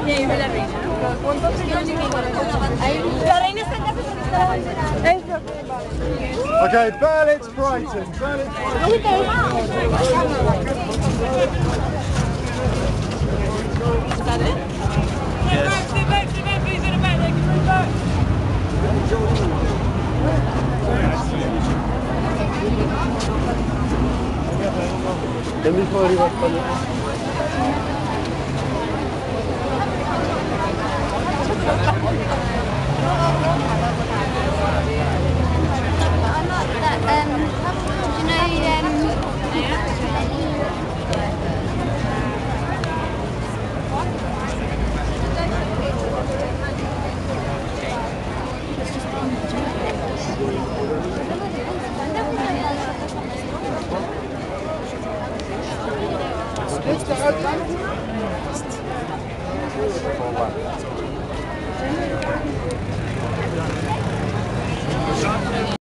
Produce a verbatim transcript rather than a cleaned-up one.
Niente, la reina. La reina está en casa porque está la bandera. Okay, Berlitz Brighton. Berlitz Brighton. Is that it? Yes. Stay back, stay back, please, in the back. They can move back. El mismo arriba español. Um, do you know, um,